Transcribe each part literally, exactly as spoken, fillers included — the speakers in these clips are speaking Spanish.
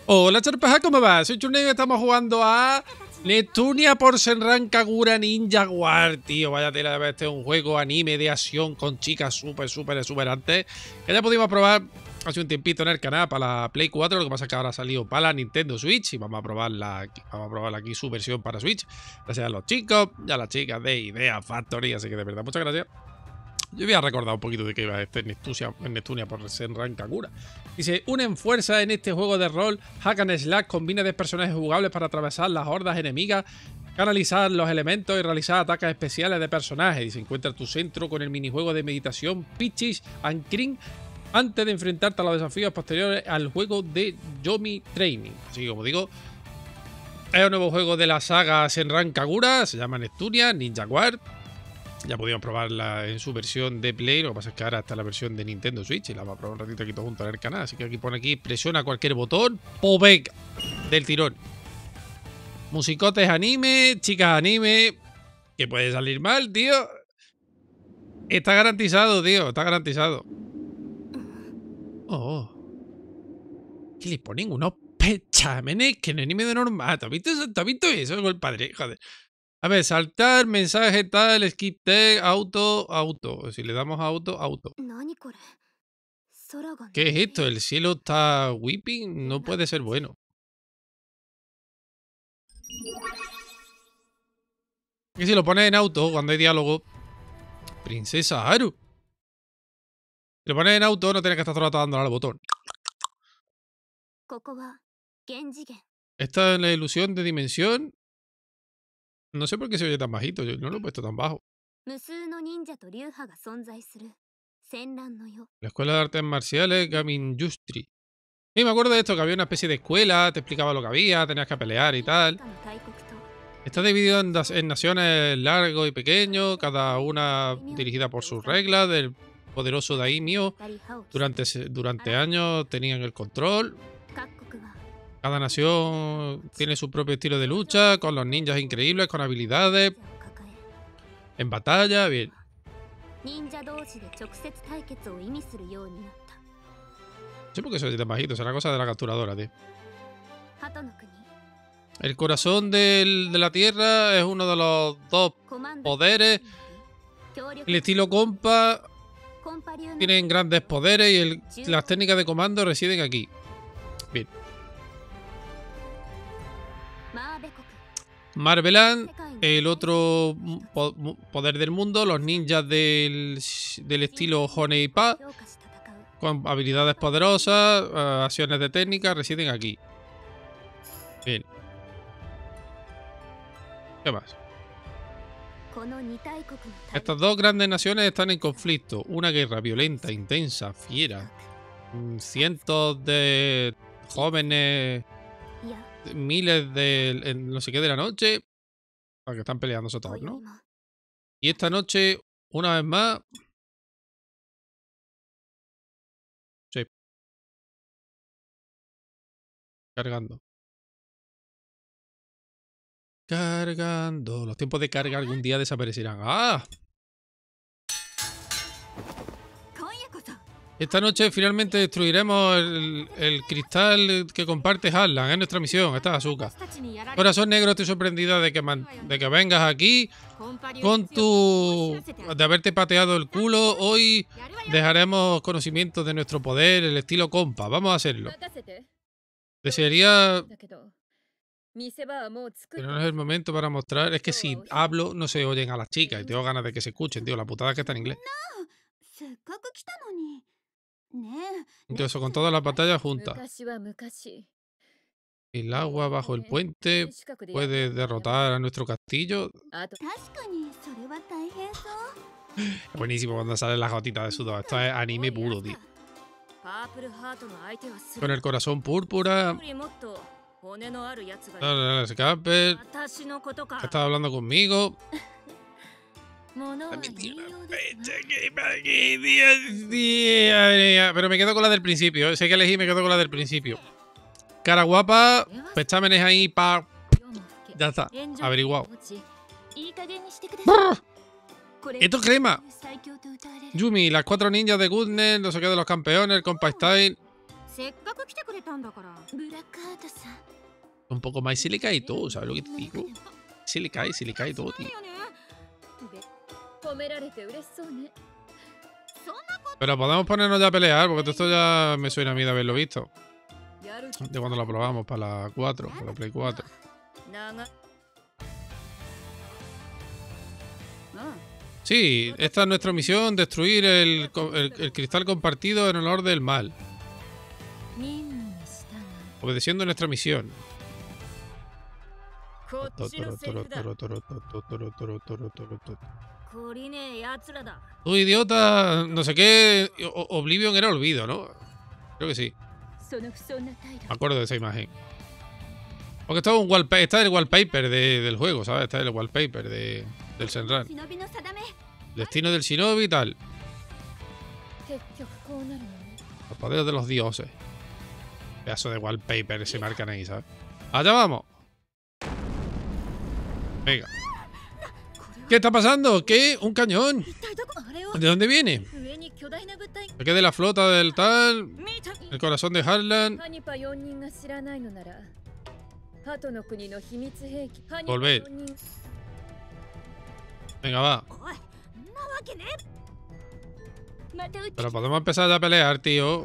Hola Charpeja, ¿cómo va? Soy Churneo y estamos jugando a Neptunia por Senran Kagura Ninja War, tío. Vaya tela de ver, este es un juego anime de acción con chicas súper, súper exuberantes que ya pudimos probar hace un tiempito en el canal para la Play cuatro. Lo que pasa es que ahora ha salido para la Nintendo Switch y vamos a probarla aquí, vamos a probarla aquí su versión para Switch. Gracias a los chicos y a las chicas de Idea Factory, así que de verdad, muchas gracias. Yo había recordado un poquito de que iba este Neptunia, Neptunia por Senran Kagura. Dice, unen fuerza en este juego de rol. Hack and Slash combina de personajes jugables para atravesar las hordas enemigas, canalizar los elementos y realizar ataques especiales de personajes. Dice, encuentra tu centro con el minijuego de meditación Pitches and Cream antes de enfrentarte a los desafíos posteriores al juego de Yomi Training. Así que, como digo, es un nuevo juego de la saga Senran Kagura. Se llama Neptunia Ninja War. Ya podíamos probarla en su versión de Play, lo que pasa es que ahora está la versión de Nintendo Switch y la vamos a probar un ratito aquí todo junto en el canal. Así que aquí pone aquí, presiona cualquier botón, ¡Povec! Del tirón. Musicotes anime, chicas anime. ¿Qué puede salir mal, tío? Está garantizado, tío, está garantizado. Oh. ¿Qué le ponen? Unos pechámenes que no es ni medio normal. ¿Te has visto eso? ¿Te has visto eso con el padre? Joder. A ver, saltar, mensaje, tal, skip tag, auto, auto. Si le damos a auto, auto. ¿Qué es esto? ¿El cielo está whipping? No puede ser bueno. Y si lo pones en auto, cuando hay diálogo... Princesa Haru. Si lo pones en auto, no tienes que estar todo el rato dándole al botón. Esta es la ilusión de dimensión. No sé por qué se oye tan bajito, yo no lo he puesto tan bajo. La escuela de artes marciales Gaminjustri. Sí, me acuerdo de esto, que había una especie de escuela, te explicaba lo que había, tenías que pelear y tal. Está dividido en, en naciones largo y pequeño, cada una dirigida por sus reglas, del poderoso daimyo. Durante, durante años tenían el control. Cada nación tiene su propio estilo de lucha, con los ninjas increíbles, con habilidades. En batalla, bien. Sí, porque soy tan bajito, será cosa de la capturadora, tío. El corazón del, de la tierra es uno de los dos poderes. El estilo compa tienen grandes poderes y el, las técnicas de comando residen aquí. Bien. Marveland, el otro po poder del mundo, los ninjas del, del estilo Honeipa, con habilidades poderosas, uh, acciones de técnica, residen aquí. Bien. ¿Qué más? Estas dos grandes naciones están en conflicto. Una guerra violenta, intensa, fiera. Cientos de jóvenes, miles de no sé qué de la noche, para que están peleándose todos, ¿no? Y esta noche, una vez más... Sí. Cargando. Cargando. Los tiempos de carga algún día desaparecerán. ¡Ah! Esta noche finalmente destruiremos el, el cristal que comparte Harlan. Es nuestra misión. Esta es Asuka. Corazón negro, estoy sorprendida de que, man, de que vengas aquí con tu... de haberte pateado el culo. Hoy dejaremos conocimiento de nuestro poder, el estilo compa. Vamos a hacerlo. Desearía... Pero no es el momento para mostrar. Es que si hablo no se oyen a las chicas y tengo ganas de que se escuchen, tío. La putada es que está en inglés. Entonces, con todas las batallas juntas. El agua bajo el puente puede derrotar a nuestro castillo. Es buenísimo cuando salen las gotitas de sudor. Esto es anime puro, tío. Con el corazón púrpura. No, no, no, escape. ¿Qué estás hablando conmigo? Pero me quedo con la del principio. Sé que elegí, me quedo con la del principio. Cara guapa, pechámenes ahí, pa. Ya está, averiguado. Esto es crema. Yumi, las cuatro ninjas de Goodness, no sé qué de los campeones, el Compa Style. Un poco más y se le cae todo, ¿sabes lo que te digo? Se le cae, se le cae todo, tío. Pero podemos ponernos ya a pelear, porque esto ya me suena a mí de haberlo visto. De cuando lo probamos, para la cuatro, para la Play cuatro. Sí, esta es nuestra misión, destruir el, el, el cristal compartido en honor del mal. Obedeciendo nuestra misión. Tú idiota, no sé qué. Oblivion era olvido, ¿no? Creo que sí. Me acuerdo de esa imagen. Porque está, un wallpa está el wallpaper de, del juego, ¿sabes? Está el wallpaper de, del Shenran. Destino del shinobi y tal. Los poderes de los dioses. Pedazo de wallpaper se marcan ahí, ¿sabes? ¡Allá vamos! Venga. ¿Qué está pasando? ¿Qué? ¿Un cañón? ¿De dónde viene? ¿De qué de la flota del tal? El corazón de Harlan. Volver. Venga, va. Pero podemos empezar ya a pelear, tío.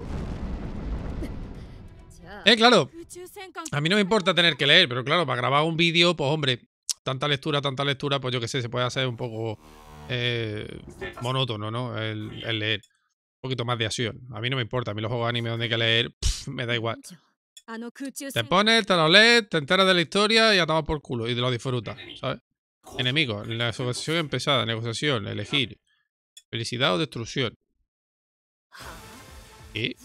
Eh, claro. A mí no me importa tener que leer, pero claro, para grabar un vídeo, pues hombre, tanta lectura, tanta lectura, pues yo qué sé, se puede hacer un poco eh, monótono, ¿no? El, el leer. Un poquito más de acción. A mí no me importa. A mí los juegos de anime donde hay que leer, pff, me da igual. Te pones, te lo lees, te enteras de la historia y a tomar por culo. Y te lo disfrutas, ¿sabes? Enemigos, la negociación empezada, negociación, elegir. Felicidad o destrucción. ¿Y?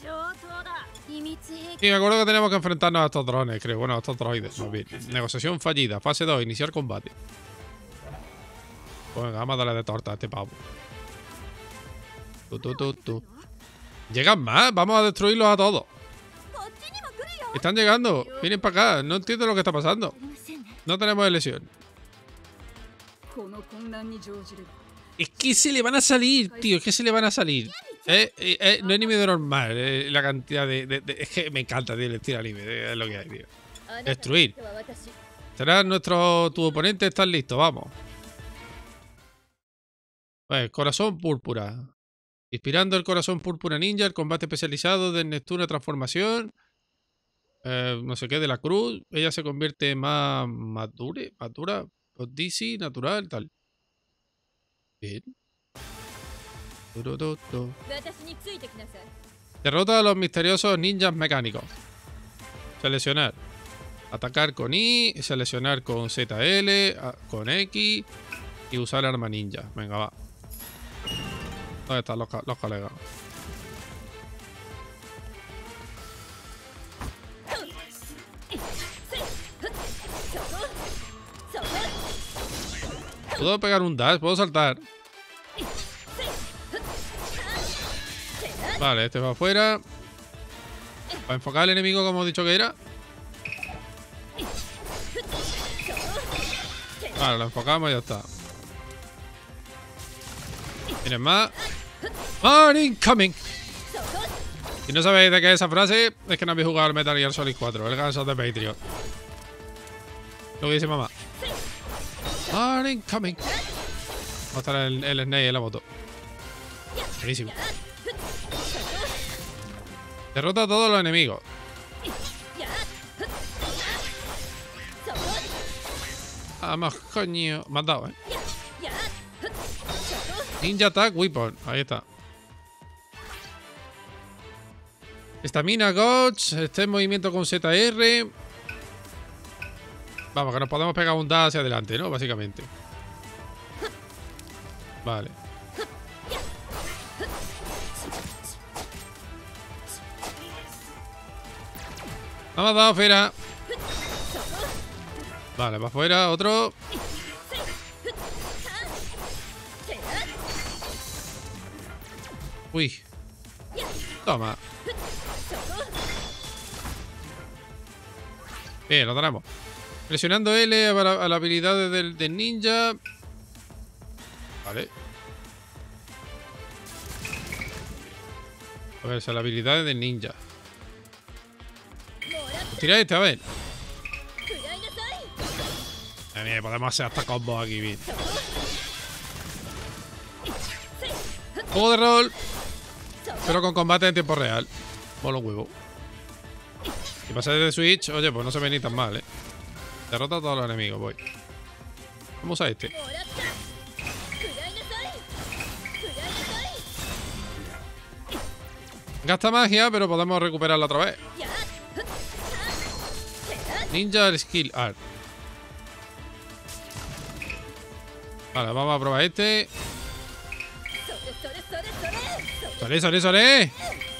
Y me acuerdo que tenemos que enfrentarnos a estos drones, creo. Bueno, a estos droides, más bien. Negociación fallida. Fase dos, iniciar combate. Pues venga, vamos a darle de torta a este pavo. Tú, tú, tú, tú. ¿Llegan más? Vamos a destruirlos a todos. Están llegando. Vienen para acá. No entiendo lo que está pasando. No tenemos elección. Es que se le van a salir, tío. Es que se le van a salir. Eh, eh, eh, no es ni medio normal eh, la cantidad de, de, de... Es que me encanta, tío, el estilo anime. Es lo que hay, tío. Destruir. Será nuestro... Tu oponente está listo. Vamos. Pues, corazón púrpura. Inspirando el corazón púrpura ninja, el combate especializado de Neptuno transformación. Eh, no sé qué, de la cruz. Ella se convierte más madure, madura, Odyssey, natural, tal. Bien. Derrota a los misteriosos ninjas mecánicos. Seleccionar. Atacar con I, seleccionar con Z L, con X y usar el arma ninja. Venga, va. ¿Dónde están los, los colegas? ¿Puedo pegar un dash? ¿Puedo saltar? Vale, este va afuera. Para enfocar al enemigo como he dicho que era. Vale, lo enfocamos y ya está. ¿Tienes más? ¡More incoming! Si no sabéis de qué es esa frase, es que no habéis jugado al Metal Gear Solid cuatro, el ganso de Patreon. Lo que dice mamá. ¡More incoming! Va a estar el, el Snake en la moto. Buenísimo. Derrota a todos los enemigos. Vamos, coño. Me has dado, eh. Ninja Attack Weapon. Ahí está. Estamina Gotch. Este en movimiento con Z R. Vamos, que nos podemos pegar un dash hacia adelante, ¿no? Básicamente. Vale. Vamos, dado afuera. Vale, va afuera, otro. Uy. Toma. Bien, lo tenemos. Presionando L a la, a la habilidad del, del ninja. Vale. A ver, esa es la habilidad del ninja. Tira este, a ver. Eh, mira, podemos hacer hasta combos aquí, bien. Juego de rol, pero con combate en tiempo real. Mola un huevo. Y pasa desde Switch, oye, pues no se ve ni tan mal, eh. Derrota a todos los enemigos, voy. Vamos a este. Gasta magia, pero podemos recuperarla otra vez. Ninja Skill Art. Vale, vamos a probar este. ¡Sale, sale, sale!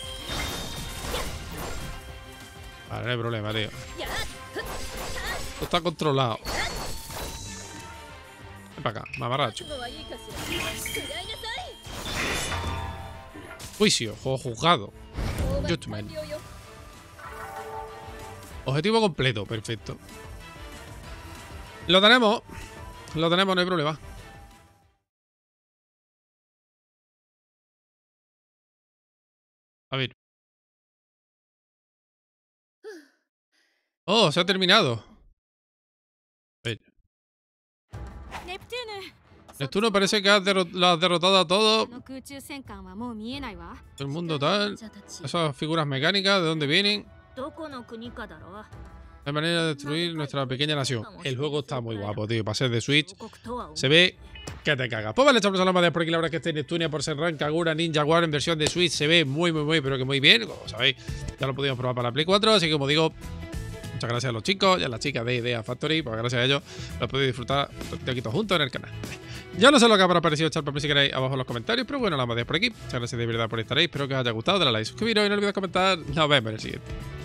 Vale, no hay problema, tío. Esto está controlado. Ven para acá, mamarracho. Juicio, juego juzgado. Judgment. Objetivo completo, perfecto. Lo tenemos. Lo tenemos, no hay problema. A ver. Oh, se ha terminado. A ver. Neptuno parece que has derrot lo has derrotado a todos. Todo el mundo tal. Esas figuras mecánicas, ¿de dónde vienen? Hay manera de destruir nuestra pequeña nación. El juego está muy guapo, tío. Para ser de Switch, se ve que te cagas. Pues vale, chavos, más de por aquí. La verdad es que este Neptunia por Senran Kagura Ninja War en versión de Switch se ve muy, muy, muy, pero que muy bien. Como sabéis, ya lo pudimos probar para la Play cuatro. Así que, como digo, muchas gracias a los chicos y a las chicas de Idea Factory. Pues gracias a ellos lo he podido disfrutar de aquí todos juntos en el canal. Ya no sé lo que habrá parecido, echar por mí si queréis abajo en los comentarios. Pero bueno, la más de por aquí. Muchas gracias de verdad por estar ahí. Espero que os haya gustado. Dale a like, suscribiros y no olvidéis comentar. Nos vemos en el siguiente.